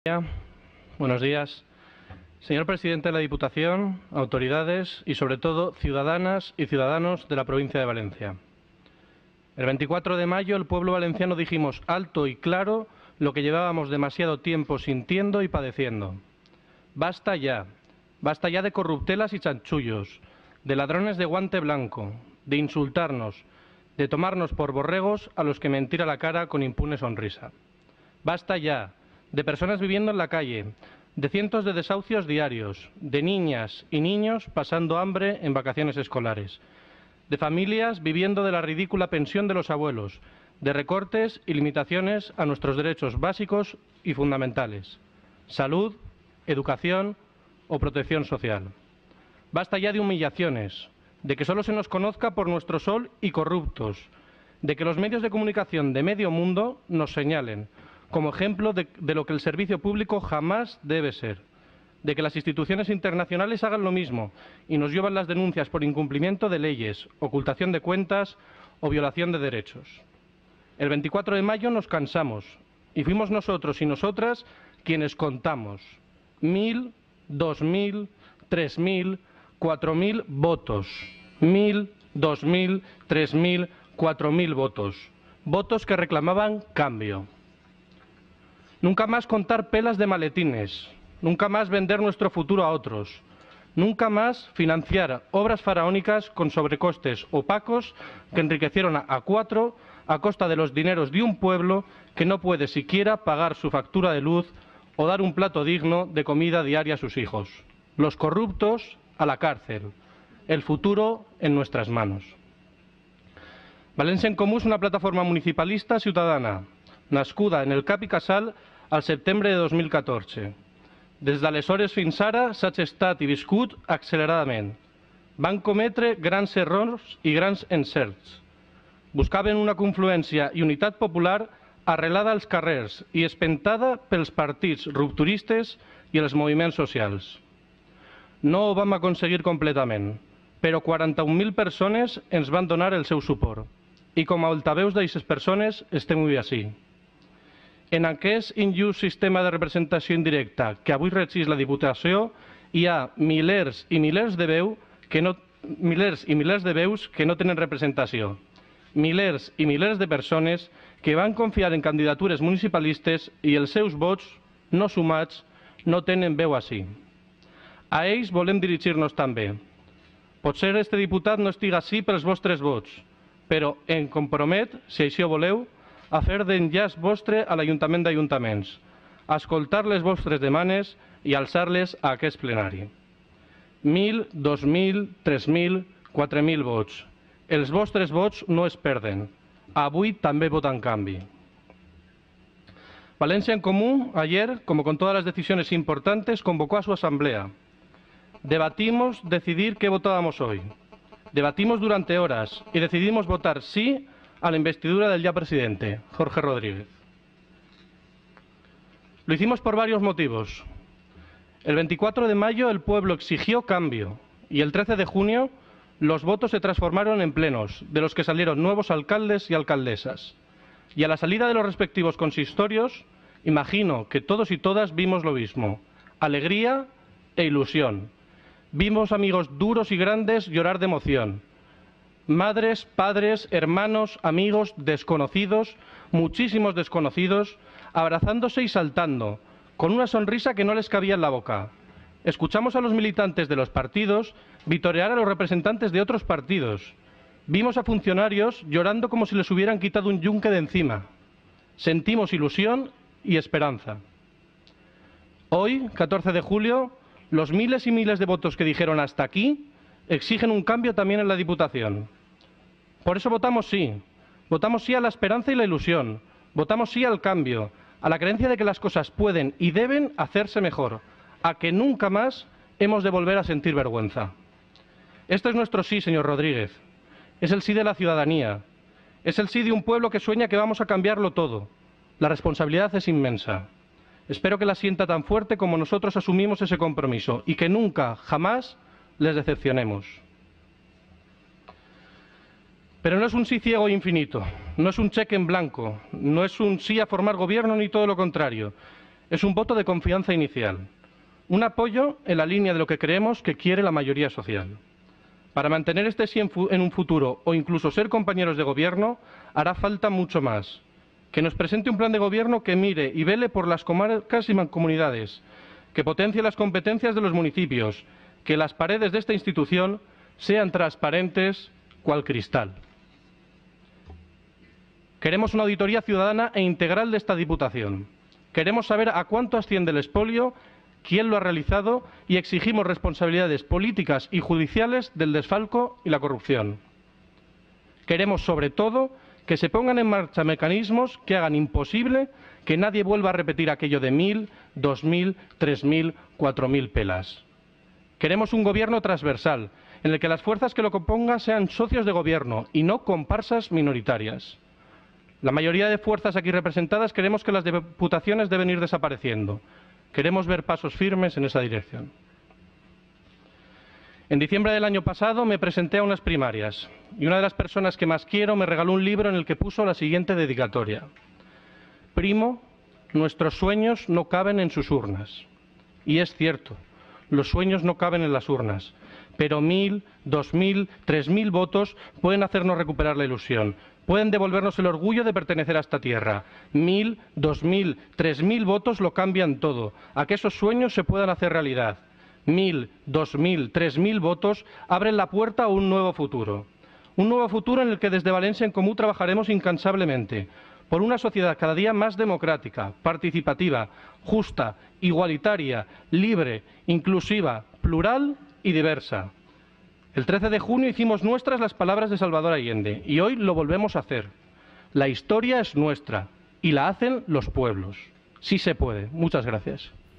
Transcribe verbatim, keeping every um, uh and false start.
Buenos días. Señor presidente de la Diputación, autoridades y, sobre todo, ciudadanas y ciudadanos de la provincia de Valencia. El veinticuatro de mayo, el pueblo valenciano dijimos alto y claro lo que llevábamos demasiado tiempo sintiendo y padeciendo. Basta ya. Basta ya de corruptelas y chanchullos, de ladrones de guante blanco, de insultarnos, de tomarnos por borregos a los que mentir a la cara con impune sonrisa. Basta ya de personas viviendo en la calle, de cientos de desahucios diarios, de niñas y niños pasando hambre en vacaciones escolares, de familias viviendo de la ridícula pensión de los abuelos, de recortes y limitaciones a nuestros derechos básicos y fundamentales, salud, educación o protección social. Basta ya de humillaciones, de que solo se nos conozca por nuestro sol y corruptos, de que los medios de comunicación de medio mundo nos señalen como ejemplo de, de lo que el servicio público jamás debe ser, de que las instituciones internacionales hagan lo mismo y nos llevan las denuncias por incumplimiento de leyes, ocultación de cuentas o violación de derechos. El veinticuatro de mayo nos cansamos y fuimos nosotros y nosotras quienes contamos mil, dos mil, tres mil, cuatro mil votos. Mil, dos mil, tres mil, cuatro mil votos. Votos que reclamaban cambio. Nunca más contar pelas de maletines, nunca más vender nuestro futuro a otros, nunca más financiar obras faraónicas con sobrecostes opacos que enriquecieron a cuatro a costa de los dineros de un pueblo que no puede siquiera pagar su factura de luz o dar un plato digno de comida diaria a sus hijos. Los corruptos a la cárcel, el futuro en nuestras manos. Valencia en Comú és una plataforma municipalista ciutadana, nascuda en el Cap i Casal al setembre de dos mil catorze. Des d'aleshores fins ara s'ha gestat i viscut acceleradament. Van cometre grans errors i grans encerts. Buscaven una confluència i unitat popular arrelada als carrers i espentada pels partits rupturistes i els moviments socials. No ho vam aconseguir completament, però quaranta-un mil persones ens van donar el seu suport i com a altaveus d'aquestes persones estem avui ací. En aquest injust sistema de representació indirecta que avui regeix la Diputació hi ha milers i milers de veus que no, milers i milers de veus que no tenen representació, milers i milers de persones que van confiar en candidatures municipalistes i els seus vots no sumats no tenen veu ací. A ells volem dirigir-nos també. Potser este diputat no estiga ací pels vostres vots, però em compromet, si així ho voleu, a fer d'enllaç vostre a l'Ajuntament d'Ajuntaments, a escoltar les vostres demanes i alçar-les a aquest plenari. Mil, dos mil, tres mil, quatre mil vots. Els vostres vots no es perden. Avui també votan canvi. Valencia en Comú, ayer, como con todas las decisiones importantes, convocó a su asamblea. Debatimos decidir qué votábamos hoy. Debatimos durante horas y decidimos votar sí a la investidura del ya presidente, Jorge Rodríguez. Lo hicimos por varios motivos. El veinticuatro de mayo el pueblo exigió cambio y el trece de junio los votos se transformaron en plenos, de los que salieron nuevos alcaldes y alcaldesas. Y a la salida de los respectivos consistorios, imagino que todos y todas vimos lo mismo, alegría e ilusión. Vimos amigos duros y grandes llorar de emoción. Madres, padres, hermanos, amigos, desconocidos, muchísimos desconocidos, abrazándose y saltando, con una sonrisa que no les cabía en la boca. Escuchamos a los militantes de los partidos vitorear a los representantes de otros partidos. Vimos a funcionarios llorando como si les hubieran quitado un yunque de encima. Sentimos ilusión y esperanza. Hoy, catorce de julio, los miles y miles de votos que dijeron hasta aquí exigen un cambio también en la Diputación. Por eso votamos sí. Votamos sí a la esperanza y la ilusión. Votamos sí al cambio, a la creencia de que las cosas pueden y deben hacerse mejor, a que nunca más hemos de volver a sentir vergüenza. Este es nuestro sí, señor Rodríguez. Es el sí de la ciudadanía. Es el sí de un pueblo que sueña que vamos a cambiarlo todo. La responsabilidad es inmensa. Espero que la sienta tan fuerte como nosotros asumimos ese compromiso y que nunca, jamás, les decepcionemos. Pero no es un sí ciego e infinito, no es un cheque en blanco, no es un sí a formar gobierno ni todo lo contrario. Es un voto de confianza inicial, un apoyo en la línea de lo que creemos que quiere la mayoría social. Para mantener este sí en un futuro o incluso ser compañeros de gobierno, hará falta mucho más. Que nos presente un plan de gobierno que mire y vele por las comarcas y mancomunidades, que potencie las competencias de los municipios, que las paredes de esta institución sean transparentes cual cristal. Queremos una auditoría ciudadana e integral de esta Diputación. Queremos saber a cuánto asciende el expolio, quién lo ha realizado y exigimos responsabilidades políticas y judiciales del desfalco y la corrupción. Queremos, sobre todo, que se pongan en marcha mecanismos que hagan imposible que nadie vuelva a repetir aquello de mil, dos mil, tres mil, cuatro mil pelas. Queremos un gobierno transversal, en el que las fuerzas que lo compongan sean socios de gobierno y no comparsas minoritarias. La mayoría de fuerzas aquí representadas queremos que las diputaciones deben ir desapareciendo. Queremos ver pasos firmes en esa dirección. En diciembre del año pasado me presenté a unas primarias y una de las personas que más quiero me regaló un libro en el que puso la siguiente dedicatoria. Primo, nuestros sueños no caben en sus urnas. Y es cierto, los sueños no caben en las urnas, pero mil, dos mil, tres mil votos pueden hacernos recuperar la ilusión. Pueden devolvernos el orgullo de pertenecer a esta tierra. Mil, dos mil, tres mil votos lo cambian todo, a que esos sueños se puedan hacer realidad. Mil, dos mil, tres mil votos abren la puerta a un nuevo futuro. Un nuevo futuro en el que desde Valencia en Comú trabajaremos incansablemente por una sociedad cada día más democrática, participativa, justa, igualitaria, libre, inclusiva, plural y diversa. El trece de junio hicimos nuestras las palabras de Salvador Allende y hoy lo volvemos a hacer. La historia es nuestra y la hacen los pueblos. Sí se puede. Muchas gracias.